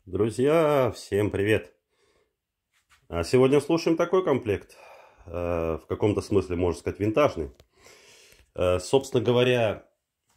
Друзья, всем привет! Сегодня слушаем такой комплект, в каком-то смысле, можно сказать, винтажный. Собственно говоря,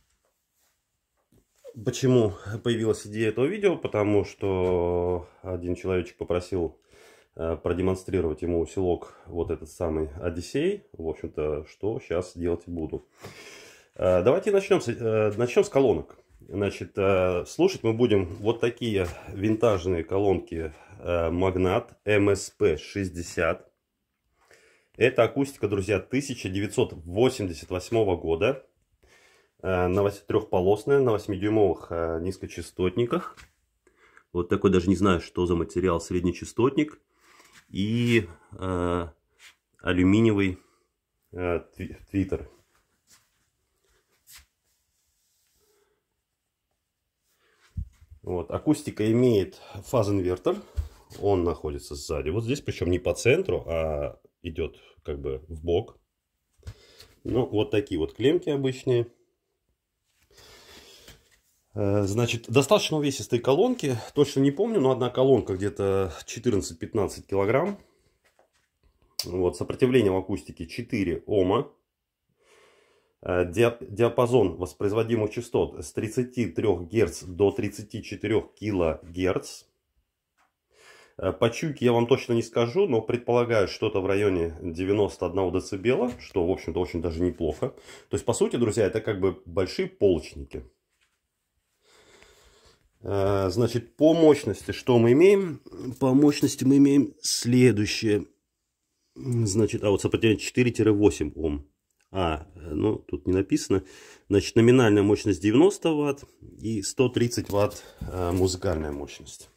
почему появилась идея этого видео? Потому что один человечек попросил продемонстрировать ему усилок, вот этот самый Одиссей. В общем-то, что сейчас делать и буду. Давайте начнем с колонок. Значит, слушать мы будем вот такие винтажные колонки Magnat MSP60. Это акустика, друзья, 1988 года. Трехполосная, на 8-дюймовых низкочастотниках. Вот такой, даже не знаю, что за материал, среднечастотник. И алюминиевый твиттер. Вот, акустика имеет фаз-инвертор, он находится сзади, вот здесь, причем не по центру, а идет как бы в бок. Ну, вот такие вот клемки обычные. Значит, достаточно увесистые колонки, точно не помню, но одна колонка где-то 14-15 килограмм. Вот, сопротивление в акустике 4 Ома. Диапазон воспроизводимых частот с 33 Гц до 34 кГц. По чуйке я вам точно не скажу, но предполагаю что-то в районе 91 дБ, что, в общем-то, очень даже неплохо. То есть, по сути, друзья, это как бы большие полочники. Значит, по мощности что мы имеем? По мощности мы имеем следующее. Значит, вот сопротивление 4-8 Ом. Ну, тут не написано. Значит, номинальная мощность 90 Вт и 130 Вт музыкальная мощность.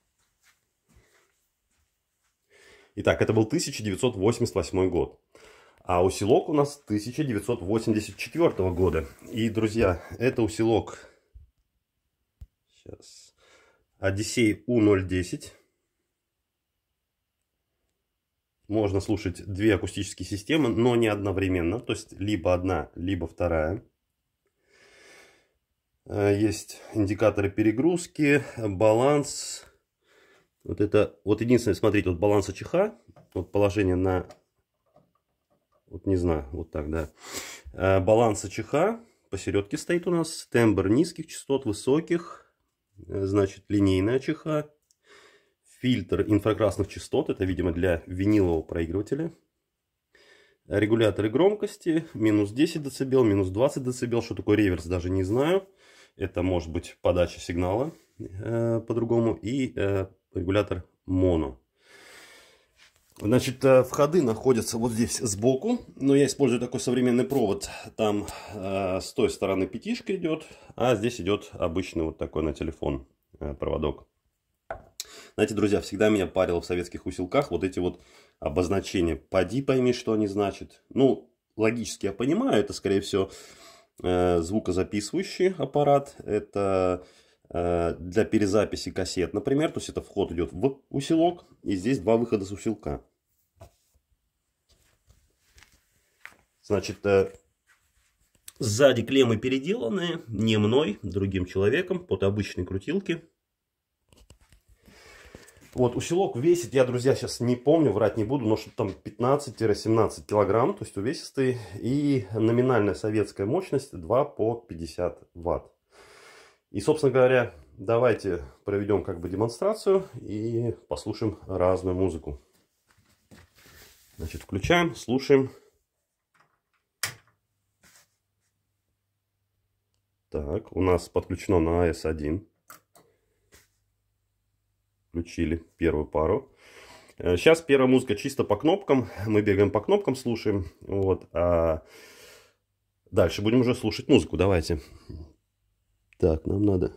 Итак, это был 1988 год. А усилок у нас 1984 года. И, друзья, это усилок сейчас Одиссей U010. Можно слушать две акустические системы, но не одновременно. То есть, либо одна, либо вторая. Есть индикаторы перегрузки, баланс. Вот это, вот единственное, смотрите, вот баланс АЧХ. Вот положение на, вот не знаю, вот так, да. Баланс АЧХ посередке стоит у нас. Тембр низких частот, высоких. Значит, линейная АЧХ. Фильтр инфракрасных частот, это, видимо, для винилового проигрывателя. Регуляторы громкости, минус 10 дБ, минус 20 дБ. Что такое реверс, даже не знаю. Это может быть подача сигнала по-другому. И регулятор моно. Значит, входы находятся вот здесь сбоку. Но я использую такой современный провод. Там с той стороны пятишка идет, а здесь идет обычный вот такой на телефон проводок. Знаете, друзья, всегда меня парило в советских усилках вот эти вот обозначения. Поди пойми, что они значат. Ну, логически я понимаю, это, скорее всего, звукозаписывающий аппарат. Это для перезаписи кассет, например. То есть, это вход идет в усилок. И здесь два выхода с усилка. Значит, сзади клеммы переделанные. Не мной, другим человеком. Под обычные крутилки. Вот, усилок весит, я, друзья, сейчас не помню, врать не буду, но что-то там 15-17 килограмм, то есть увесистый. И номинальная советская мощность 2 по 50 Вт. И, собственно говоря, давайте проведем как бы демонстрацию и послушаем разную музыку. Значит, включаем, слушаем. Так, у нас подключено на AS1. Включили первую пару. Сейчас первая музыка чисто по кнопкам. Мы бегаем по кнопкам, слушаем. Вот. А дальше будем уже слушать музыку. Давайте. Так, нам надо.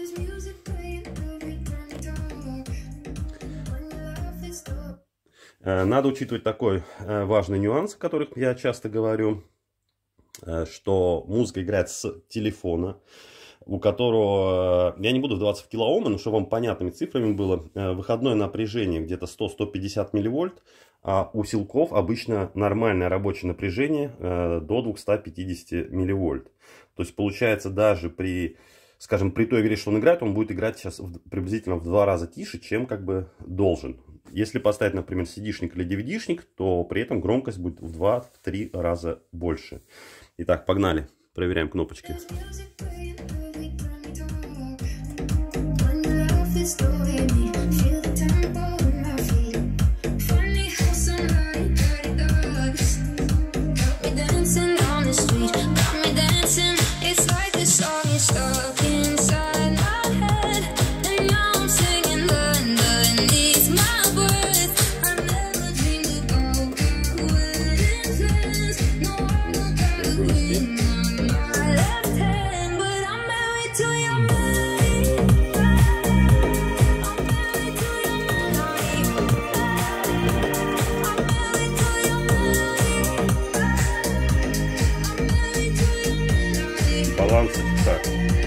Надо учитывать такой важный нюанс, о котором я часто говорю, что музыка играет с телефона, у которого, я не буду вдаваться в килоомы, но чтобы вам понятными цифрами было, выходное напряжение где-то 100-150 милливольт, а у усилков обычно нормальное рабочее напряжение до 250 милливольт. То есть получается, даже при скажем, при той игре, что он играет, он будет играть сейчас приблизительно в 2 раза тише, чем как бы должен. Если поставить, например, CD-шник или DVD-шник, то при этом громкость будет в 2-3 раза больше. Итак, погнали. Проверяем кнопочки. Баланс так.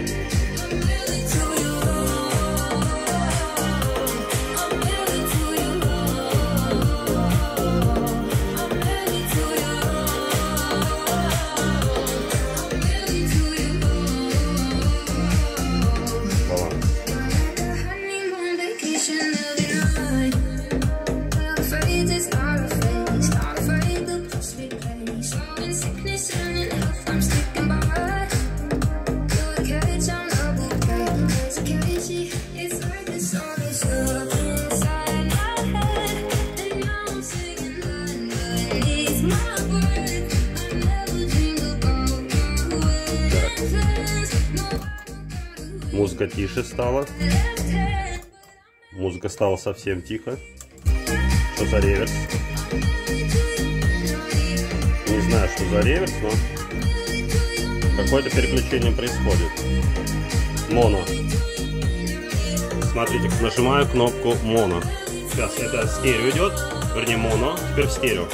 Музыка тише стала. Музыка стала совсем тихо. Что за реверс? Не знаю, что за реверс, но какое-то переключение происходит. Моно. Смотрите, нажимаю кнопку моно. Сейчас это стерео идет, вернее моно, теперь в стерео.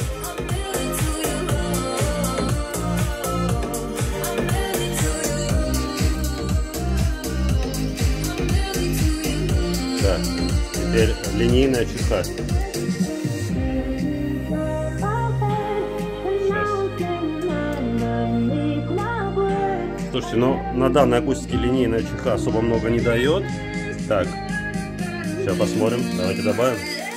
Так, теперь линейная чеха. Слушайте, ну на данной акустике линейная чеха особо много не дает. Так, сейчас посмотрим. Давайте добавим.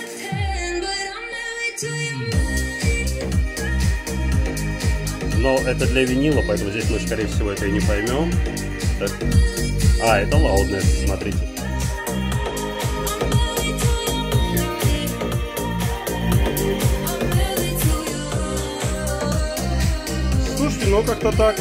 Но это для винила, поэтому здесь мы, скорее всего, это и не поймем. Так. А, это loudness, смотрите. Слушайте, ну как-то так.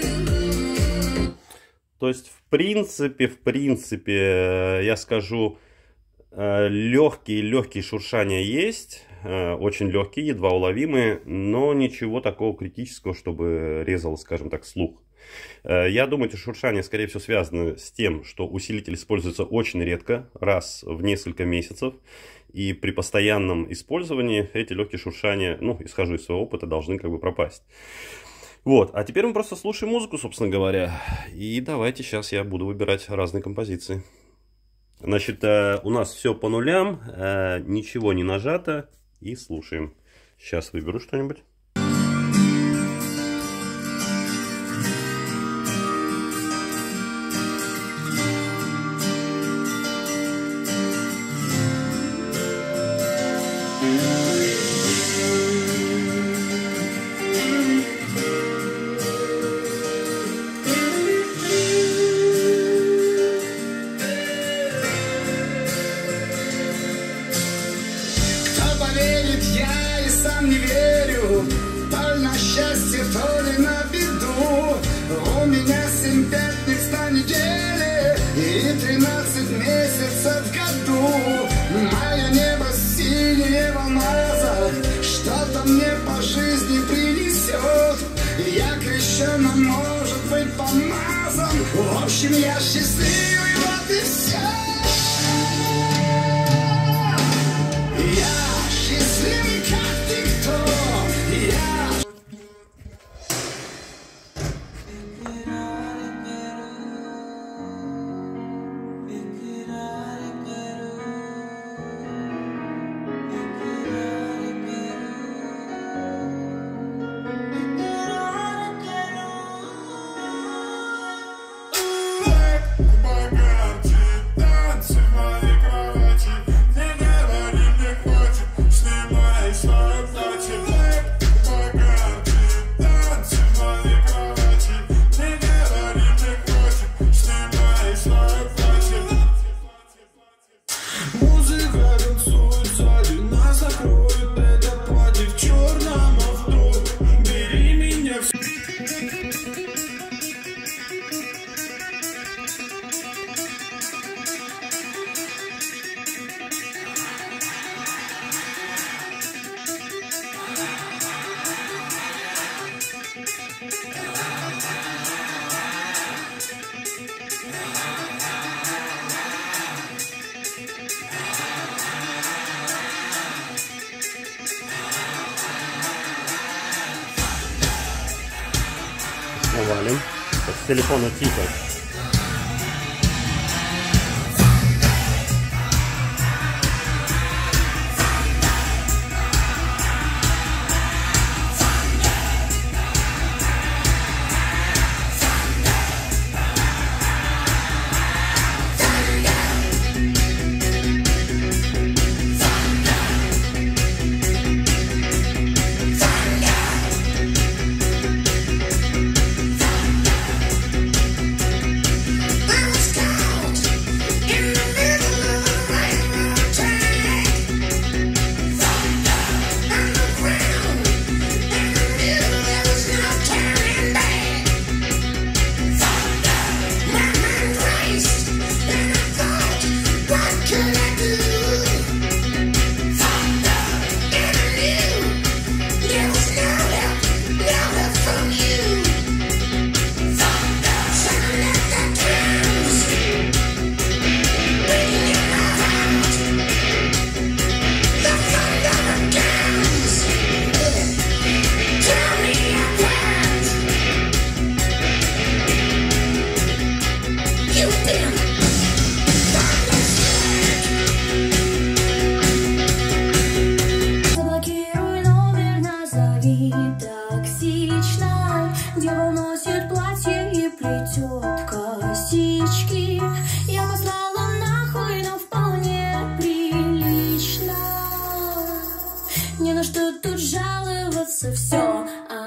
То есть, в принципе, я скажу, легкие шуршания есть. Очень легкие, едва уловимые, но ничего такого критического, чтобы резало, скажем так, слух. Я думаю, эти шуршания, скорее всего, связаны с тем, что усилитель используется очень редко, раз в несколько месяцев. И при постоянном использовании эти легкие шуршания, ну, исхожу из своего опыта, должны как бы пропасть. Вот, а теперь мы просто слушаем музыку, собственно говоря. И давайте сейчас я буду выбирать разные композиции. Значит, у нас все по нулям, ничего не нажато. И слушаем. Сейчас выберу что-нибудь. Не верю, то ли на счастье, то ли на беду. У меня 7 пятниц на неделе и 13 месяцев в году. Мое небо синее в алмазах, что-то мне по жизни принесет. Я крещеным, может быть, помазан. В общем, я счастливый, вот и все. Я счастливый, как никто. навалим. С телефона тихо. Все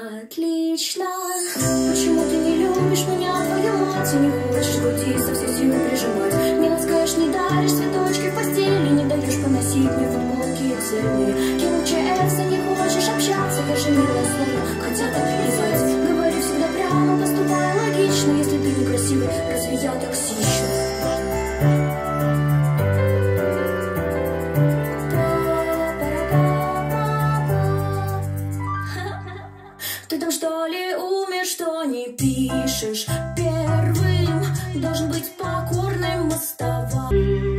отлично. Почему ты не любишь меня, твою мать, и не хочешь груди со всей силы прижимать? Не ласкаешь, не даришь цветочки в постели, не даешь поносить мне футболки цветные. Кинуть ЧС, не хочешь общаться, даже милое слово хотят плевать. Говори всегда прямо, поступай логично. Если ты некрасивый, разве я токсична? Ты там что ли умер, что не пишешь первым? Должен быть покорным, оставаться.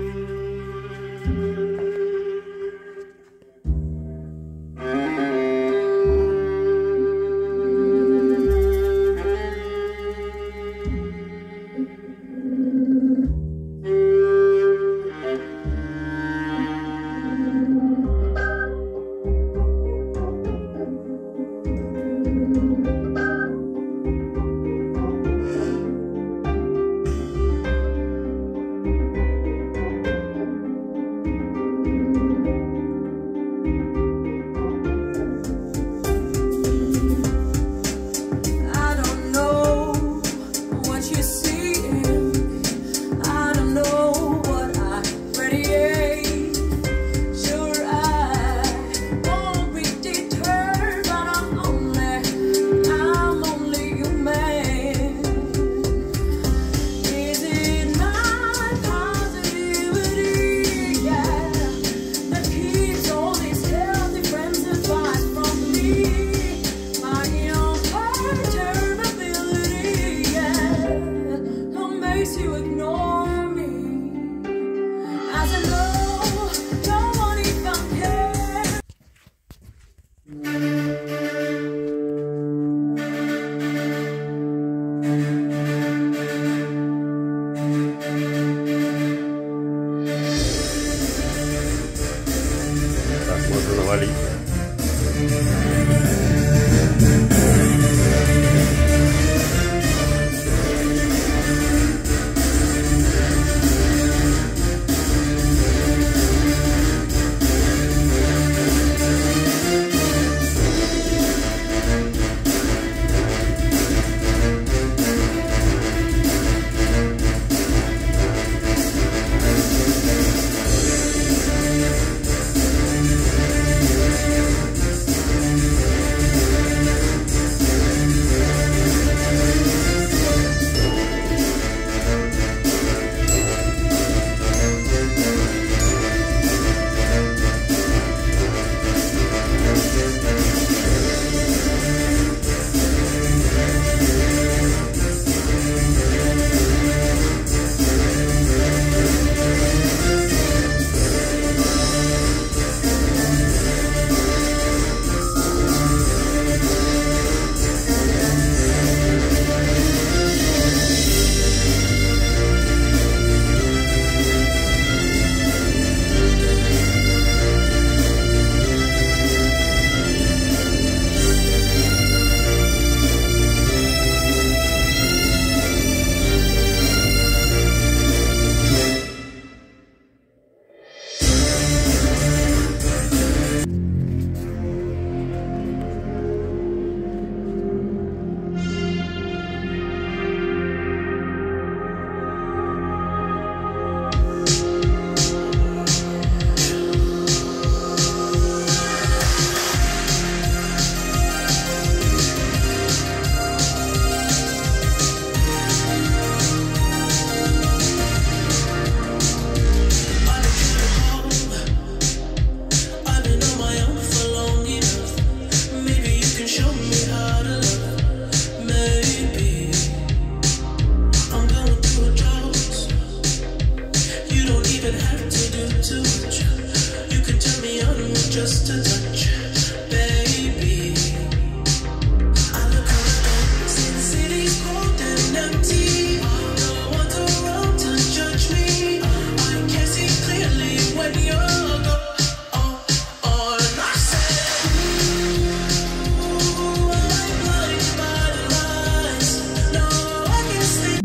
Можно навалить. just a touch, baby. I look around, see the city's cold and empty. No one's around to judge me. I can see clearly when you're gone. And I said, ooh, I'm blinded by the lies. No, I can't sleep.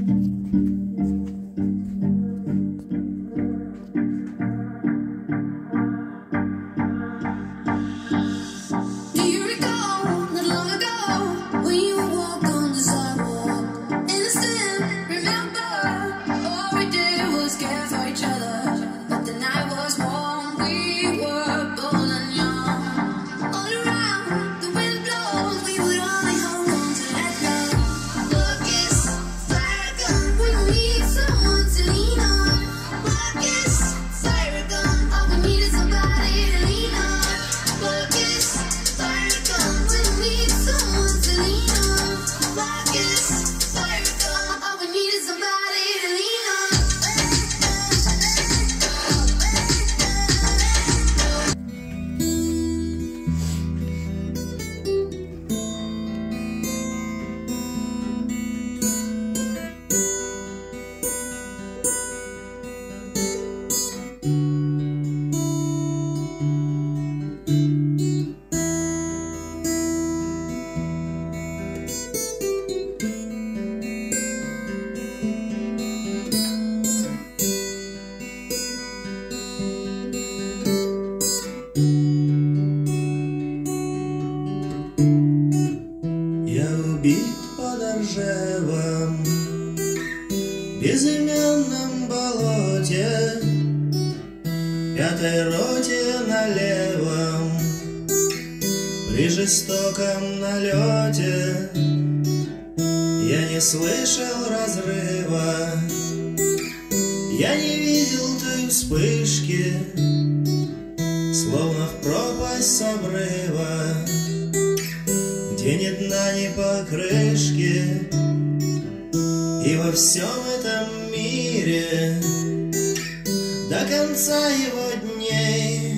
Do you recall not long ago when you walked on the sidewalk? Innocent, remember? All we did was care for each other. But the night was warm, we were bold and young. All around, the wind blows, we would only hold on to that love. Look, it's fire gun, we need someone to lean on. Look, it's fire gun, all we need is somebody to lean on. Look, it's fire gun, we need someone to lean on. Look, it's fire gun, all we need is somebody to lean on. Я убит под Ржевом, в безымянном болоте, пятой роте на левом, при жестоком налете. Я не слышал разрыва, я не видел той вспышки, словно в пропасть с обрыва, где ни дна, ни покрышки. И во всем этом мире до конца его дней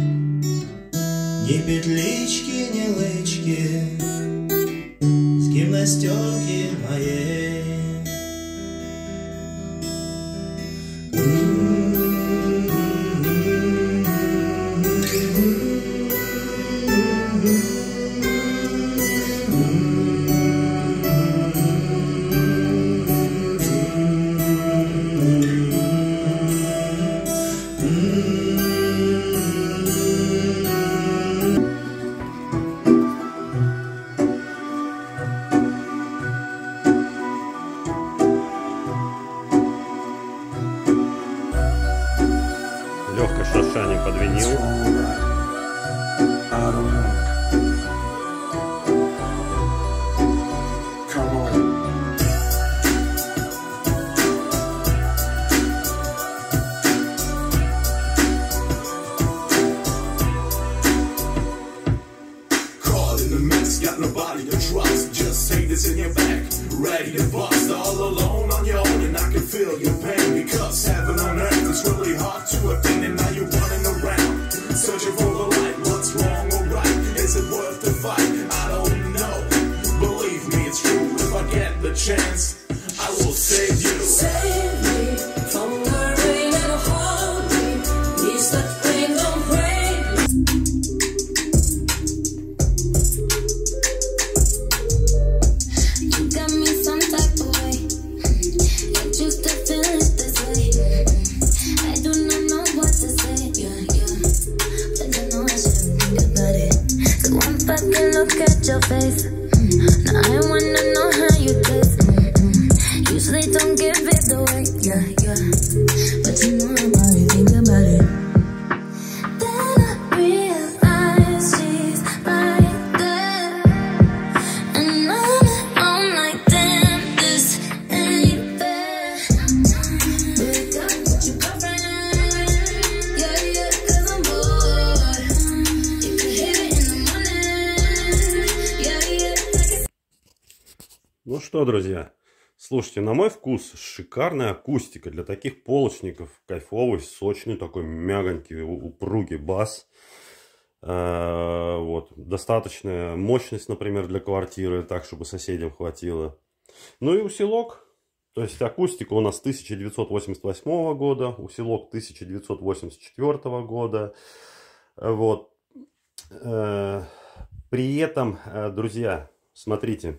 ни петлички, ни лычки с гимнастерки моей. Легкое шуршание под винил. Caught in the mess, got nobody to trust. Just take this in your back, ready to bust. All alone on your own, and I can feel your pain. Because heaven on earth is really hard to attain. And now you're running around, searching for the light. What's wrong or right? Is it worth the fight? I don't know. Believe me, it's true. If I get the chance, I will save you. Save me from the rain and hold me. These such pain don't break me. You got me some type of way. You choose to feel it this way. I do not know what to say. Yeah. But I know I should think about it. So one fucking look at your face. Now I wanna know how you taste. Usually don't give it away, yeah. But you know about it, think about it. Then I realize she's right there, and I'm like, damn, this ain't fair. Wake up with your girlfriend, yeah, 'cause I'm bored. You can hit it in the morning, yeah. Ну что, друзья, слушайте, на мой вкус шикарная акустика для таких полочников. Кайфовый, сочный, такой мягонький, упругий бас. Вот. Достаточная мощность, например, для квартиры, так, чтобы соседям хватило. Ну и усилок. То есть акустика у нас 1988 года, усилок 1984 года. Вот. При этом, друзья, смотрите,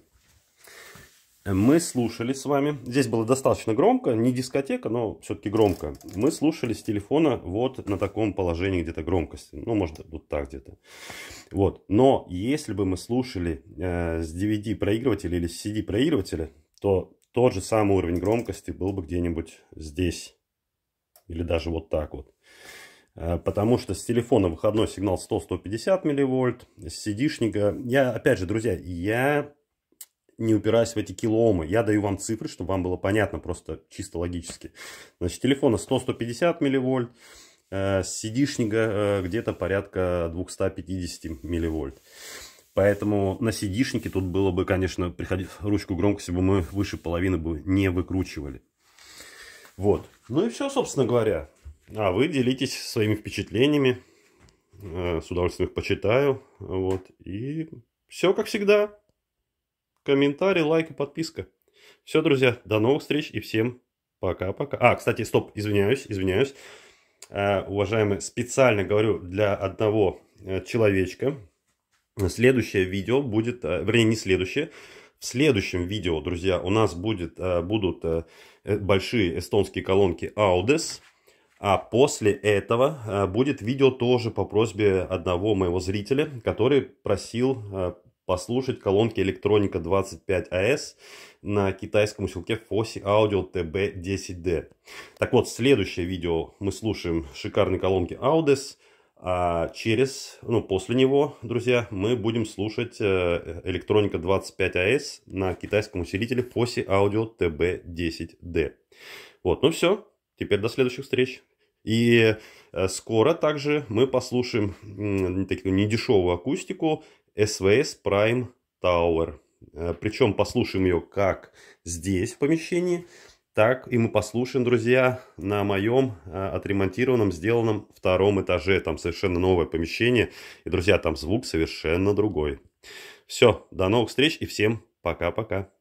мы слушали с вами, здесь было достаточно громко, не дискотека, но все-таки громко. Мы слушали с телефона вот на таком положении где-то громкости, ну, может, вот так где-то. Вот. Но если бы мы слушали с DVD-проигрывателя или с CD-проигрывателя, то тот же самый уровень громкости был бы где-нибудь здесь. Или даже вот так вот. Потому что с телефона выходной сигнал 100-150 милливольт, с CD-шника... Опять же, друзья, я не упираюсь в эти килоомы. Я даю вам цифры, чтобы вам было понятно, просто чисто логически. Значит, телефона 100-150 милливольт, с CD-шника где-то порядка 250 милливольт. Поэтому на CD-шнике тут было бы, конечно, ручку громкости бы мы выше половины бы не выкручивали. Вот. Ну и все, собственно говоря. А вы делитесь своими впечатлениями. С удовольствием их почитаю. Вот. И все как всегда. Комментарий, лайк и подписка. Все, друзья. До новых встреч и всем пока-пока. Кстати, стоп, извиняюсь. Уважаемые, специально говорю для одного человечка. Следующее видео будет, вернее, не следующее. В следующем видео, друзья, у нас будут большие эстонские колонки Audes. А после этого будет видео тоже по просьбе одного моего зрителя, который просил послушать колонки Electronica 25 AS на китайском усилке Fosi Audio TB10D. Так вот, следующее видео мы слушаем шикарные колонки Audes. А после него, друзья, мы будем слушать Electronica 25 AS на китайском усилителе Fosi Audio TB10D. Вот, ну все. Теперь до следующих встреч. И скоро также мы послушаем такую недешевую акустику SVS Prime Tower. Причем послушаем ее как здесь в помещении, так и мы послушаем, друзья, на моем отремонтированном, сделанном втором этаже. Там совершенно новое помещение. И, друзья, там звук совершенно другой. Все, до новых встреч и всем пока-пока.